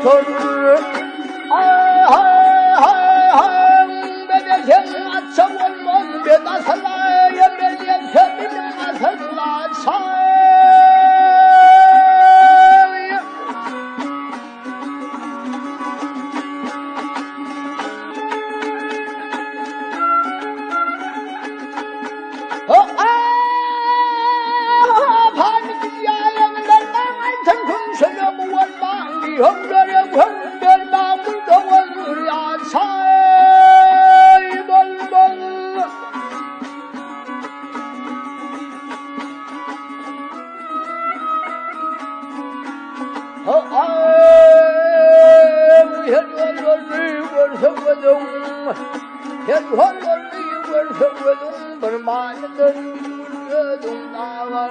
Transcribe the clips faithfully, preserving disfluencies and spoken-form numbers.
村，哎嗨嗨嗨，别别听啊，这我们别打他来，也别别听你们打他来唱。横着人横着那不得问呀财问问哎天传乱里问什么东天传乱里问什么东不是满人的这东大王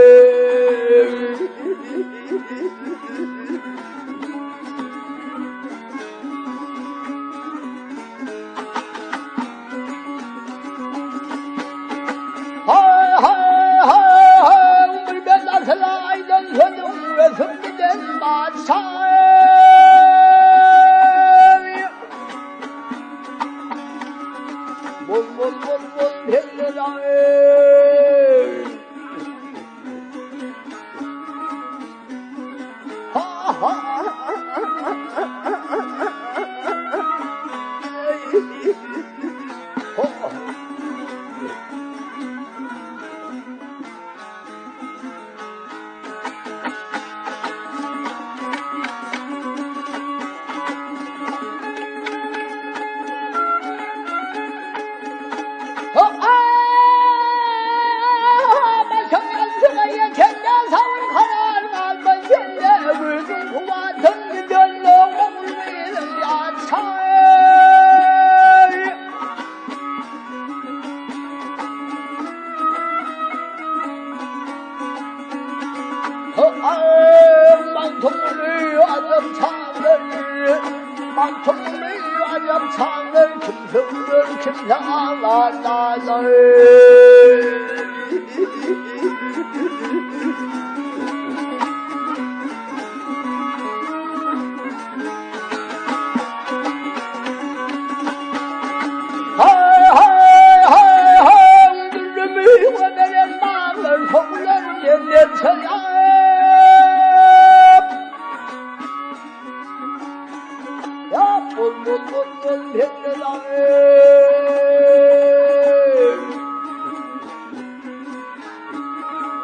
嗨嗨嗨嗨！我们边打起来，人和动人分的人马赛，问问问问天的来，哈哈哈哈满通绿啊，人唱人，满通绿啊，人唱人，听声人，听唱啦啦啦。嗨嗨嗨嗨，人民我的人马人同人年年成呀。问问问问天的来，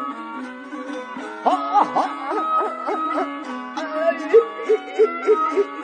哈哈哈哈！哎。